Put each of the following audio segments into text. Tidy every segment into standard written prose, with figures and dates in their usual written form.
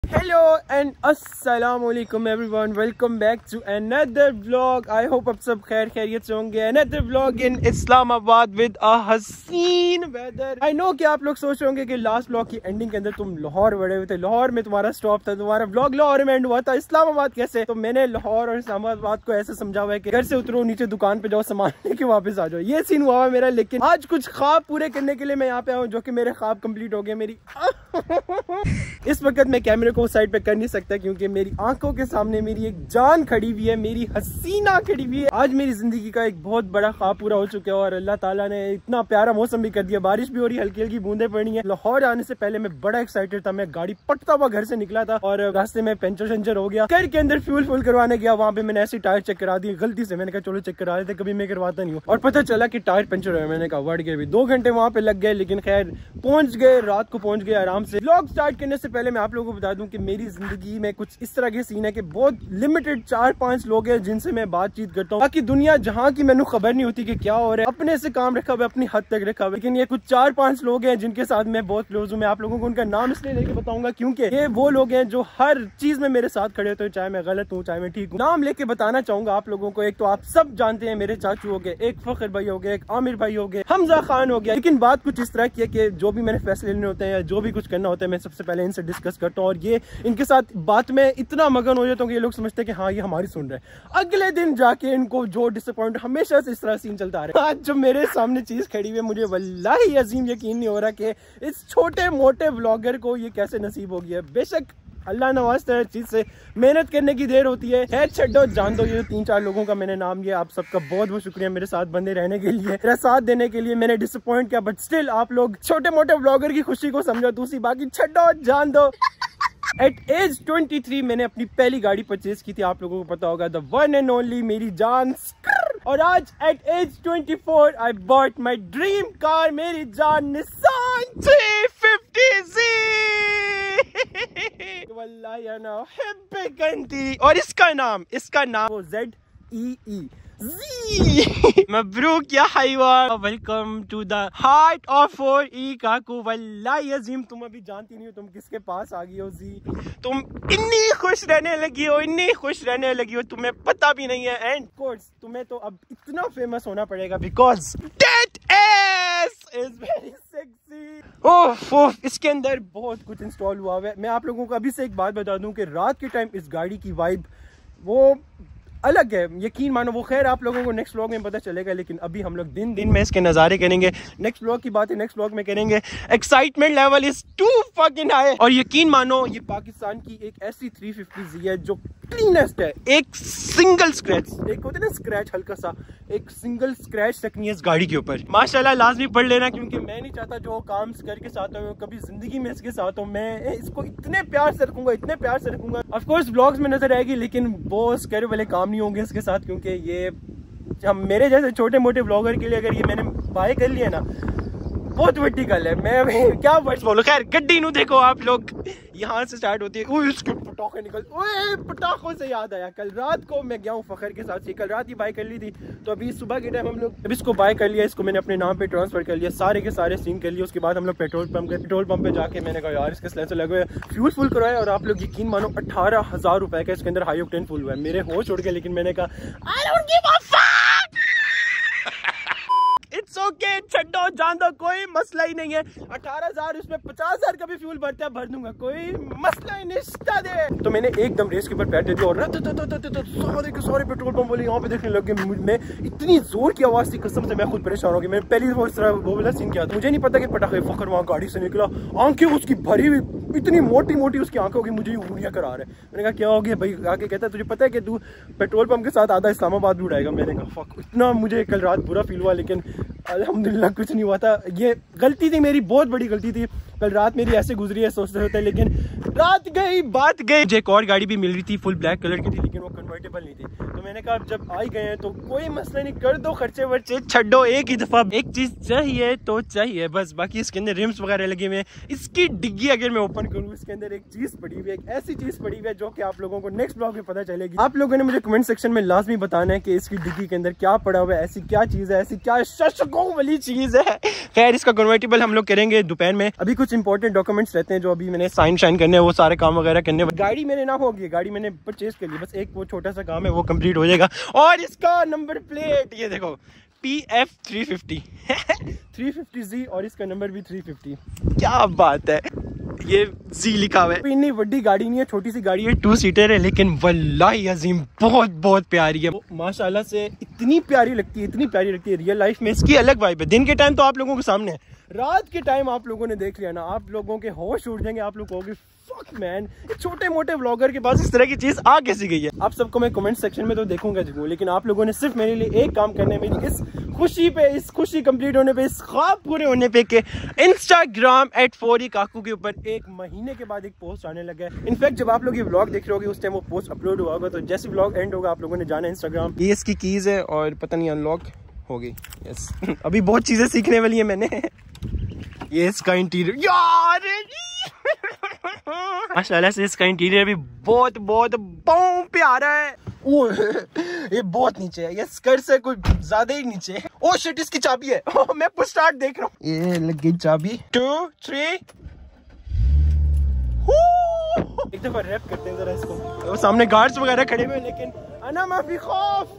Hello and अस्सलाम वालेकुम everyone, welcome back to another vlog. I hope आप सब खैर खैरियत से होंगे। Another vlog in Islamabad with a हसीन वेदर। आई नो कि आप लोग सोच रहे होंगे कि लास्ट व्लॉग की एंडिंग के अंदर तुम लाहौर बड़े हुए थे, लाहौर में तुम्हारा स्टॉप था, तुम्हारा व्लॉग लाहौर में एंड हुआ था, इस्लामाबाद कैसे? तो मैंने लाहौर और इस्लामाबाद को ऐसे समझा हुआ है कि घर से उतरो, नीचे दुकान पे जाओ, सामान लेके वापस आ जाओ। ये सीन हुआ है मेरा, लेकिन आज कुछ ख्वाब पूरे करने के लिए मैं यहाँ पे आऊँ, जो कि मेरे ख्वाब कंप्लीट हो गए। मेरी इस वक्त मैं कैमरे को उस साइड पे कर नहीं सकता क्योंकि मेरी आंखों के सामने मेरी एक जान खड़ी हुई है, मेरी हसीना खड़ी हुई है। आज मेरी जिंदगी का एक बहुत बड़ा ख्वाब पूरा हो चुका है और अल्लाह ताला ने इतना प्यारा मौसम भी कर दिया, बारिश भी हो रही है, हल्की हल्की बूंदे पड़ी है। लाहौर आने से पहले मैं बड़ा एक्साइटेड था, मैं गाड़ी पटता हुआ घर से निकला था और रास्ते में पंचर हो गया। घर के अंदर फ्यूल फुल करवाने गया, वहाँ पे मैंने ऐसी टायर चेक करा दी गलती से। मैंने कहा चलो चेक करा लेते, कभी मैं करवाता नहीं हूँ, और पता चला कि टायर पंचर हुआ। मैंने कहा बढ़ गए भी 2 घंटे वहाँ पे लग गए, लेकिन खैर पहुंच गए, रात को पहुंच गए आराम से। व्लॉग स्टार्ट करने से पहले मैं आप लोगों को बता दूं कि मेरी जिंदगी में कुछ इस तरह के सीन है कि बहुत लिमिटेड 4-5 लोग हैं जिनसे मैं बातचीत करता हूँ। बाकी दुनिया जहाँ की मैंने खबर नहीं होती कि क्या हो रहा है, अपने से काम रखा हुआ, अपनी हद तक रखा हुआ। लेकिन ये कुछ 4-5 लोग हैं जिनके साथ मैं बहुत क्लोज हूँ। मैं आप लोगों को उनका नाम इसलिए लेके बताऊंगा क्योंकि ये वो लोग हैं जो हर चीज में मेरे साथ खड़े होते हैं, चाहे मैं गलत हूँ चाहे मैं ठीक हूँ। नाम लेके बताना चाहूंगा आप लोगों को। एक तो आप सब जानते हैं, मेरे चाचू हो गए, एक फखर भाई हो गए, एक आमिर भाई हो गए, हमजा खान हो गया। लेकिन बात कुछ इस तरह की है कि जो भी मैंने फैसले लेने होते हैं या जो भी कुछ करना होता है, मैं सबसे पहले इनसे डिस्कस करता हूँ और ये इनके साथ बात में इतना मगन हो जाता हूँ कि ये लोग समझते हैं कि हाँ ये हमारी सुन रहे हैं। अगले दिन जाके इनको जो डिसअपॉइंट, हमेशा से इस तरह सीन चलता आ रहा है। आज जो मेरे सामने चीज खड़ी हुई है, मुझे वल्लाही अजीम यकीन नहीं हो रहा कि इस छोटे मोटे व्लॉगर को ये कैसे नसीब हो गया। बेशक अल्लाह नवाज़ता है, हर चीज से मेहनत करने की देर होती है। खैर छड्डो, जान दो। ये 3-4 लोगों का मैंने नाम लिया, आप सबका बहुत बहुत शुक्रिया मेरे साथ बंदे रहने के लिए, मेरा साथ देने के लिए। मैंने डिसअपॉइंट किया बट स्टिल आप लोग छोटे मोटे व्लॉगर की खुशी को समझो, दूसरी बाकी छड्डो, जान दो। एट एज 23 मैंने अपनी पहली गाड़ी परचेज की थी, आप लोगों को पता होगा, द वन एंड ओनली मेरी जान। और आज at age 24 I bought my dream car, मेरी जान निसान 350Z। और इसका नाम वो ZEE मबरूक या हैवान, welcome to the heart of 4E काकू। वल्लाही अजीम तुम अभी जानती नहीं हो तुम किसके पास आ गई हो। जी तुम इतनी खुश रहने लगी हो, इतनी खुश रहने लगी हो, तुम्हें पता भी नहीं है। एंड कोर्स तुम्हें तो अब इतना फेमस होना पड़ेगा because that is very sexy. Oh इसके अंदर बहुत कुछ इंस्टॉल हुआ है। मैं आप लोगों को अभी से एक बात बता दूं कि रात के टाइम इस गाड़ी की वाइब वो अलग है, यकीन मानो। वो खैर आप लोगों को नेक्स्ट व्लॉग में पता चलेगा, लेकिन अभी हम लोग दिन में इसके नज़ारे करेंगे। नेक्स्ट व्लॉग की बात है नेक्स्ट व्लॉग में करेंगे। Excitement level is too fucking high. और यकीन मानो ये पाकिस्तान की एक ऐसी 350Z है जो क्लीनेस्ट है। एक सिंगल स्क्रैच, एक होता है ना स्क्रैच, हल्का सा एक सिंगल स्क्रैच तक नहीं है इस गाड़ी के ऊपर। माशाल्लाह लाजमी पढ़ लेना, क्योंकि मैं नहीं चाहता जो काम करके साथ हो कभी जिंदगी में इसके साथ हो। मैं इसको इतने प्यार से रखूंगा, इतने प्यार से रखूंगा। ऑफ कोर्स व्लॉग्स में नजर आएगी, लेकिन वो करे वाले काम नहीं होंगे इसके साथ, क्योंकि ये हम मेरे जैसे छोटे मोटे व्लॉगर के लिए अगर ये मैंने बाय कर लिया ना, बहुत बड़ी गल है। मैं क्या वर्ड्स बोलूं। खैर गड्डी नू देखो आप लोग, यहाँ से स्टार्ट होती है, उसके पटाखे निकल। ओए पटाखों से याद आया, कल रात को मैं गया हूँ फखर के साथ, कल रात ही बाय कर ली थी, तो अभी सुबह के टाइम हम लोग अभी इसको बाय कर लिया, इसको मैंने अपने नाम पे ट्रांसफर कर लिया, सारे के सारे सीन कर लिए। उसके बाद हम लोग पेट्रोल पंप पे जाके मैंने कहा यार इसके सिलेंसर लगे हुए, फ्यूल फुल करवाया, और आप लोग यकीन मानो 18,000 रुपए का इसके अंदर हाई ऑक्टेन फुल हुआ है। मेरे होश उड़ गए, लेकिन मैंने कहा I don't give a fuck, it's okay, छड्डो, जान दो, कोई मसला ही नहीं है। 18,000 उसमें 50,000 का भी फ्यूल भरता है, भर दूंगा, कोई मसला ही नहीं दे। तो मैंने एकदम रेस के ऊपर बैठे थे और सारे के सारे पेट्रोल पंप वाले यहाँ पे देखने लगे। मैं इतनी जोर की आवाज थी, कसम से मैं खुद परेशान हो गया। मैंने पहली वो वाला सीन किया था, मुझे नहीं पता कि पटाखे फखर वहाँ गाड़ी से निकला, आंखें उसकी भरी हुई, इतनी मोटी मोटी उसकी आंखें होगी, मुझे उंगलियां करा रहे। मैंने कहा क्या हो गया भाई? आके कहता है तुझे पता है कि तू पेट्रोल पंप के साथ आधा इस्लामाबाद भी उड़ाएगा। मैंने कहा फक, इतना मुझे कल रात बुरा फील हुआ, लेकिन अल्हम्दुलिल्लाह कुछ नहीं हुआ था। ये गलती थी मेरी, बहुत बड़ी गलती थी। कल रात मेरी ऐसे गुजरी है सोचते सोचते, लेकिन रात गई बात गई। मुझे एक और गाड़ी भी मिल रही थी, फुल ब्लैक कलर की थी, लेकिन वो कन्वर्टेबल नहीं थी। तो तो मैंने कहा जब आ ही गए हैं तो कोई मसला नहीं, कर दो खर्चे वर्चे, छड्डो एक ही दफा। एक चीज चाहिए तो चाहिए बस, बाकी इसके अंदर रिम्स वगैरह लगे हुए हैं। इसकी डिग्गी अगर मैं ओपन करूँ, इसके अंदर एक चीज पड़ी हुई है, एक ऐसी चीज पड़ी हुई है जो कि आप लोगों को नेक्स्ट ब्लॉग में पता चलेगी। आप लोगों ने मुझे कमेंट सेक्शन में लाजमी बताना है कि इसकी डिग्गी के अंदर क्या पड़ा हुआ है, ऐसी क्या चीज है, ऐसी क्या शशकों वाली चीज है। खैर इसका कन्वर्टेबल हम लोग करेंगे दोपहर में। अभी कुछ इंपॉर्टेंट डॉक्यूमेंट्स रहते हैं जो अभी मैंने साइन शाइन करने हैं, वो सारे काम वगैरह करने। गाड़ी मैंने ना होगी, गाड़ी मैंने परचेज कर ली, बस एक वो छोटा सा काम है वो कंप्लीट हो जाएगा। और इसका नंबर प्लेट ये देखो PF 350 350Z और इसका नंबर भी 350। क्या बात है, ये Z लिखा हुआ है। इतनी बड़ी गाड़ी नहीं है, छोटी सी गाड़ी है, 2 सीटर है, लेकिन वल्लाही अजीम बहुत बहुत प्यारी है। माशाल्लाह से इतनी प्यारी लगती है, इतनी प्यारी लगती है। रियल लाइफ में इसकी अलग वाइब है। दिन के टाइम तो आप लोगों के सामने है, रात के टाइम आप लोगों ने देख लिया ना, आप लोगों के होश उड़ जाएंगे। आप लोग कहोगे फक मैन, छोटे मोटे व्लॉगर के पास इस तरह की चीज आ कैसी गई है। आप सबको मैं कमेंट सेक्शन में तो देखूंगा जरूर, लेकिन आप लोगों ने सिर्फ मेरे लिए एक काम करने में, इस खुशी पे, इस खुशी कंप्लीट होने पे, इस ख्वाब पूरे होने पे के Instagram @4eKaku के ऊपर 1 महीने के बाद एक पोस्ट आने लगा है। इनफैक्ट जब आप लोग ये व्लॉग देख रहे होगे उस टाइम वो पोस्ट अपलोड हुआ होगा, तो जैसे व्लॉग एंड होगा आप लोगों ने जाना Instagram। ये इसकी कीज है और पता नहीं अनलॉक हो गई। यस अभी बहुत चीजें सीखने वाली है मैंने। ये इसका इंटीरियर यार माशाल्लाह से इसका इंटीरियर भी बहुत बहुत बहुत प्यारा है। ओह ये बहुत नीचे है, ये स्कर से कुछ ज्यादा ही नीचे है। ओह शिट इसकी चाबी है। मैं पुश स्टार्ट देख रहा हूँ, ये लग गई चाबी। 2 3 एक दफा रैप करते हैं जरा इसको। वो सामने गार्ड्स वगैरह खड़े हुए हैं, लेकिन अना माफी खौफ।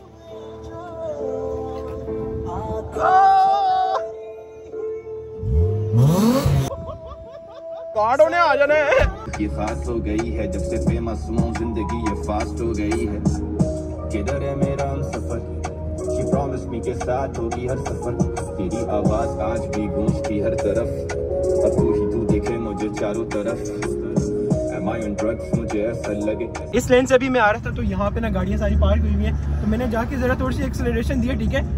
गार्डों ने आ जाना है। ये फास्ट हो गई है जब से फेमस हूँ, जिंदगी ये फास्ट हो गई है। किधर है मेरा हम सफर, She promised me के साथ होगी हर सफर। तेरी आवाज आज भी गूंजती हर तरफ, अब तू ही तू देखे मुझे चारों तरफ। Am I on drugs? मुझे ऐसा लगे। इस लेन से भी मैं आ रहा था तो यहाँ पे ना गाड़ियाँ सारी पार्क हुई हुई हैं, तो मैंने जाके जरा थोड़ी सी एक्सेलरेशन दी है। ठीक है,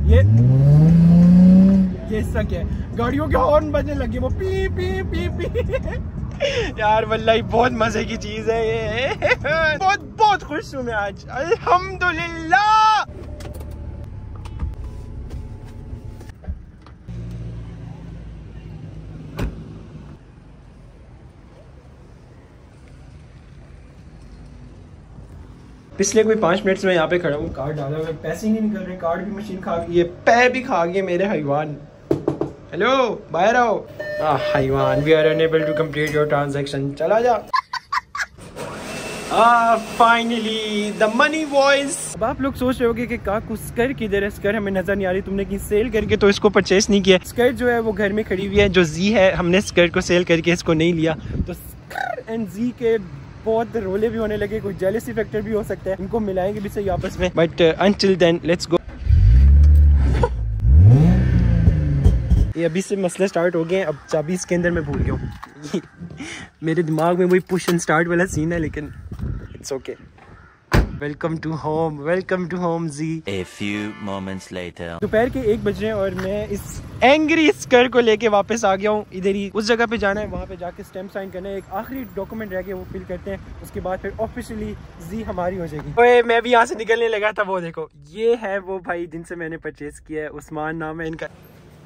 ये हिस्सा क्या है, गाड़ियों के हॉर्न बजने लगे, वो पी पी पी पी। यार वल्लाही बहुत मजे की चीज है ये। बहुत बहुत खुश हूँ मैं आज, अल्हम्दुलिल्लाह। पिछले कोई 5 मिनट से मैं यहाँ पे खड़ा हूँ, कार्ड डाला हुआ है, पैसे ही नहीं निकल रहे, कार्ड भी मशीन खा गई है, पैर भी खा गए मेरे हैवान। हेलो बाहर आओ। हैवान, we are unable to complete your transaction. चला जा। Finally the money voice. अब आप लोग सोच रहे होगे कि काकू स्कर किधर है, स्कर हमें नजर नहीं आ रही, तुमने कहीं सेल करके तो इसको परचेस नहीं किया। स्कर जो है वो घर में खड़ी हुई है, जो जी है हमने स्कर को सेल करके इसको नहीं लिया। तो स्कर एंड जी के बहुत रोले भी होने लगे, कोई जेलसी फैक्टर भी हो सकता है, इनको मिलाएंगे भी सही आपस में, but until then let's go. ये अभी से मसले स्टार्ट हो गए हैं, अब चाबी इसके अंदर मैं भूल गया हूँ। मेरे दिमाग में वही पुश एंड स्टार्ट वाला सीन है, लेकिन it's okay. Welcome to home, welcome to home जी। A few moments later. दोपहर के 1 बज रहे हैं और मैं इस एंग्री स्कर को लेके वापस आ गया हूँ। इधर ही उस जगह पे जाना है, वहाँ पे जाके स्टैम्प साइन करना है, एक आखिरी डॉक्यूमेंट रह गया वो फिल करते हैं, उसके बाद फिर ऑफिशियली जी हमारी हो जाएगी। ओए मैं भी यहाँ से निकलने लगा था, वो देखो ये है वो भाई जिनसे मैंने परचेज किया है, उस्मान नाम है इनका।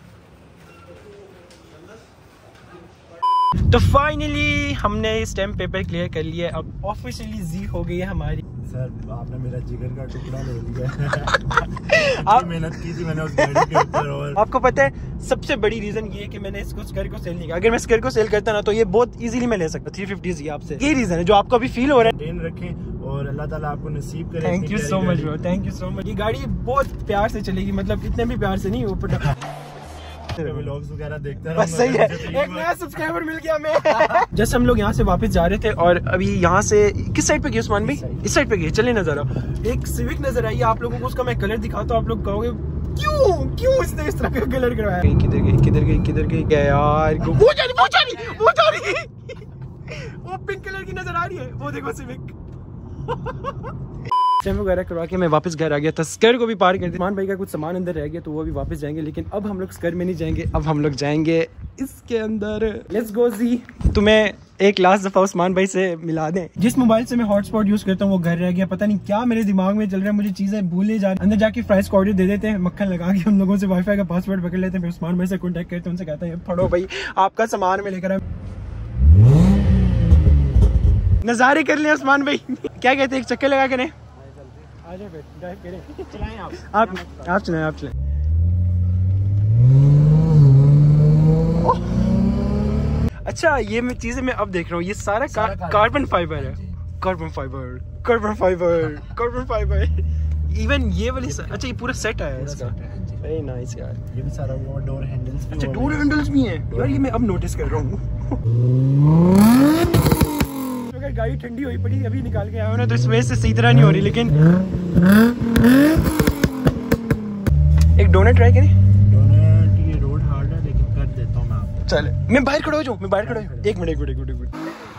तो फाइनली हमने स्टैम्प पेपर क्लियर कर लिया है, अब ऑफिशियली जी हो गई है हमारी। सर आपने मेरा जिगर का टुकड़ा ले लिया। आप मेहनत की थी मैंने उस गाड़ी के ऊपर, और आपको पता है सबसे बड़ी रीजन ये है कि मैंने इसको स्कर को सेल नहीं किया। अगर मैं स्कर को सेल करता ना तो ये बहुत इजीली मैं ले सकता। 350 जी आपसे, ये रीजन है जो आपको अभी फील हो रहा है। ट्रेन रखें और अल्लाह ताला आपको नसीब करे। Thank you so much bro, thank you so much. ये गाड़ी बहुत प्यार से चलेगी, मतलब इतने भी प्यार से नहीं, ऊपर व्लॉग्स वगैरह देखते बस सही है, एक नया सब्सक्राइबर मिल गया हमें। जैसे हम लोग यहाँ से वापस जा रहे थे और अभी यहाँ से किस साइड पे गए उस्मान भाई? इस साइड पे गए, चले नजर आओ। एक सिविक नजर आई, आप लोगों को उसका मैं कलर दिखाता हूँ, आप लोग कहोगे क्यों इसने इस तरह का कलर करवाया। किधर गई किधर गई किधर गई क्या यार, वो जा रही वो पिंक कलर की नजर आ रही है, वो देखो सिविक। चेम वगैरह करवा के मैं वापस घर आ गया था। स्कर को भी पार कर दिया। मान भाई का कुछ सामान अंदर रह गया तो वो भी वापस जाएंगे, लेकिन अब हम लोग स्कर में नहीं जाएंगे, अब हम लोग जाएंगे इसके अंदर। लेट्स गो जी। तुम्हें एक लास्ट दफा उस्मान भाई से मिला दें। जिस मोबाइल से मैं हॉटस्पॉट यूज करता हूँ वो घर रह गया, पता नहीं क्या मेरे दिमाग में चल रहा है, मुझे चीजें भूले जा रही। अंदर जाके प्राइस कोड दे देते हैं, मक्खन लगा के हम लोगों से वाईफाई का पासवर्ड पकड़ लेते हैं, फिर उस्मान भाई से कॉन्टेक्ट करते हैं, उनसे कहते हैं पढ़ो भाई आपका सामान में लेकर नजारे कर लें। उस्मान भाई क्या कहते हैं, एक चक्कर लगा करें, आ जाए फिर ड्राइव करें। चलाएं आप चलाएं, आप चलाएं। अच्छा ये मैं चीजें मैं अब देख रहा हूँ, ये सारा कार्बन फाइबर है। Carbon fibre, carbon fibre, carbon fibre. Even ये वाली अच्छा ये पूरा सेट है इसका। वेरी नाइस यार। ये भी सारा वो डोर हैंडल्स भी। अच्छा डोर हैंडल्स भी हैं यार, ये मैं अब नोटिस कर रहा हूँ। अगर गाड़ी ठंडी हुई पड़ी अभी निकाल के आया हूँ ना तो इस वजह से सही तरह नहीं हो रही, लेकिन एक डोनट ट्राई करें। डोनट ये रोड हार्ड है लेकिन कर देता हूँ मैं आपको। चल मैं बाहर खड़ा हो जाऊँ, मैं बाहर खड़ा हूँ। एक मिनट।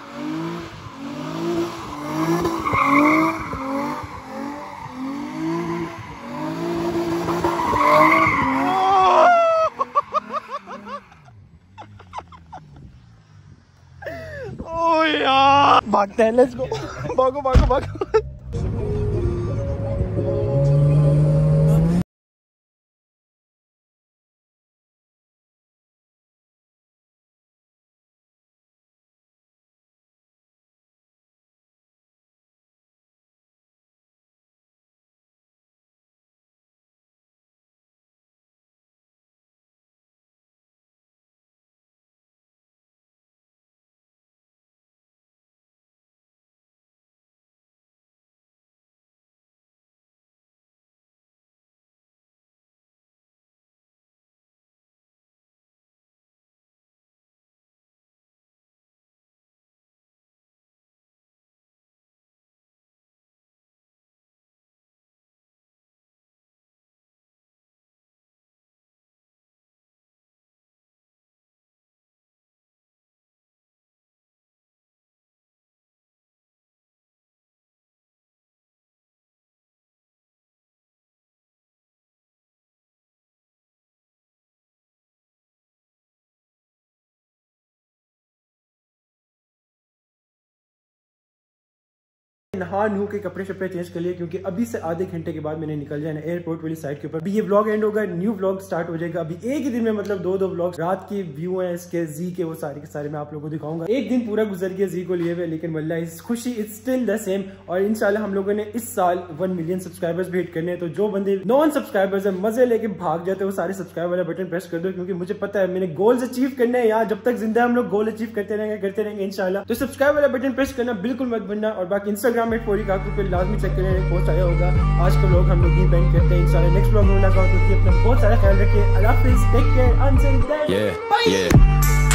ओ यार भागते हैं, लेट्स गो। भागो। नहा नू के कपड़े शपड़े चेंज कर लिए, क्योंकि अभी से आधे घंटे के बाद मैंने निकल जाना एयरपोर्ट वाली साइड के ऊपर। अभी ये व्लॉग एंड होगा, न्यू व्लॉग स्टार्ट हो जाएगा। अभी एक ही दिन में मतलब दो व्लॉग रात की व्यू है इसके जी के, वो सारे के सारे मैं आप लोगों को दिखाऊंगा। एक दिन पूरा गुजर गया जी को लिए हुए, लेकिन वल्लाह इस खुशी इज स्टिल द सेम। और इंशाल्लाह हम लोगों ने इस साल 1 मिलियन सब्सक्राइबर्स भी हिट करने हैं। तो जो बंदे नॉन सब्सक्राइबर्स है मजे लेके भाग जाते हैं वो सारे सब्सक्राइब वाला बटन प्रेस कर दो, क्योंकि मुझे पता है मैंने गोल्स अचीव करने हैं यार। जब तक जिंदा हम लोग गोल अचीव करते रहेंगे इंशाल्लाह। तो सब्सक्राइब वाला बटन प्रेस करना बिल्कुल मत भूलना। और बाकी इंस्टाग्राम में फौरी काकू पे लाजमी चेक करने एक पोस्ट आया होगा। आज के लोग हम लोग ही बैंक करते हैं इंशाल्लाह। नेक्स्ट व्लॉग में मुलाकात होगी। अपना बहुत सारा ख्याल रखिए। अल्लाह हाफिज़, take care, until then bye.